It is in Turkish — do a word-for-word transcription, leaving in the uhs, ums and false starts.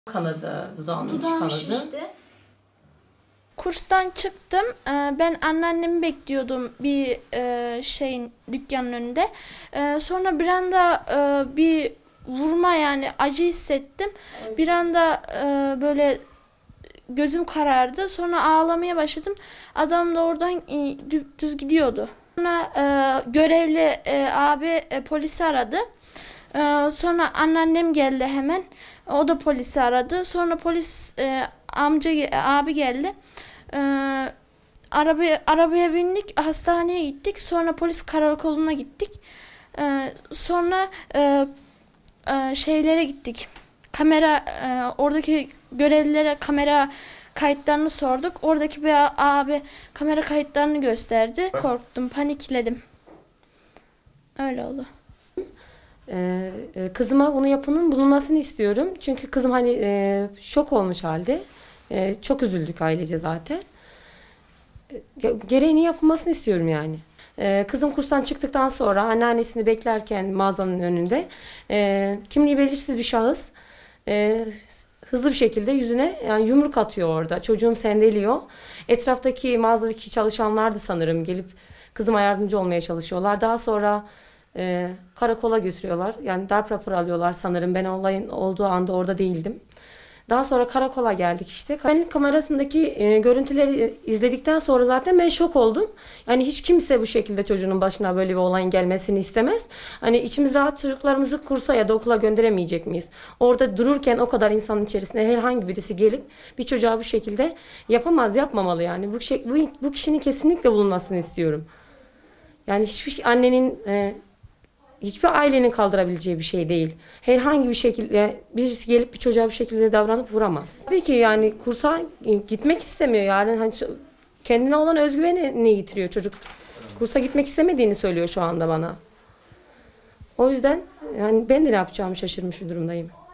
Kanadı, dudağının içi Dudağım kanadı. şişti. Kurstan çıktım. Ee, Ben anneannemi bekliyordum bir e, şeyin dükkanın önünde. Ee, Sonra bir anda e, bir vurma, yani acı hissettim. Bir anda e, böyle gözüm karardı. Sonra ağlamaya başladım. Adam da oradan e, dü- düz gidiyordu. Sonra e, görevli e, abi e, polisi aradı. E, Sonra anneannem geldi hemen. O da polisi aradı. Sonra polis e, amca ge- abi geldi. E, arabaya arabaya bindik, hastaneye gittik. Sonra polis karakoluna gittik. E, sonra e, e, şeylere gittik. Kamera e, oradaki görevlilere kamera kayıtlarını sorduk. Oradaki bir abi kamera kayıtlarını gösterdi. Korktum, panikledim. Öyle oldu. Ee, e, kızıma bunu yapanın bulunmasını istiyorum. Çünkü kızım hani e, şok olmuş halde. E, çok üzüldük ailece zaten. E, gereğini yapılmasını istiyorum yani. E, kızım kurstan çıktıktan sonra anneannesini beklerken mağazanın önünde e, kimliği belirsiz bir şahıs e, hızlı bir şekilde yüzüne yani yumruk atıyor orada. Çocuğum sendeliyor. Etraftaki mağazadaki çalışanlar da sanırım gelip kızıma yardımcı olmaya çalışıyorlar. Daha sonra e, karakola götürüyorlar. Yani darp raporu alıyorlar sanırım. Ben olayın olduğu anda orada değildim. Daha sonra karakola geldik işte. Güvenlik kamerasındaki e, görüntüleri izledikten sonra zaten ben şok oldum. Yani hiç kimse bu şekilde çocuğunun başına böyle bir olayın gelmesini istemez. Hani içimiz rahat, çocuklarımızı kursa ya da okula gönderemeyecek miyiz? Orada dururken o kadar insanın içerisinde herhangi birisi gelip bir çocuğa bu şekilde yapamaz, yapmamalı yani. Bu, şey, bu, bu kişinin kesinlikle bulunmasını istiyorum. Yani hiçbir annenin... E, Hiçbir ailenin kaldırabileceği bir şey değil. Herhangi bir şekilde birisi gelip bir çocuğa bu şekilde davranıp vuramaz. Tabii ki yani kursa gitmek istemiyor. Yani hani kendine olan özgüvenini yitiriyor çocuk. Kursa gitmek istemediğini söylüyor şu anda bana. O yüzden yani ben de ne yapacağımı şaşırmış bir durumdayım.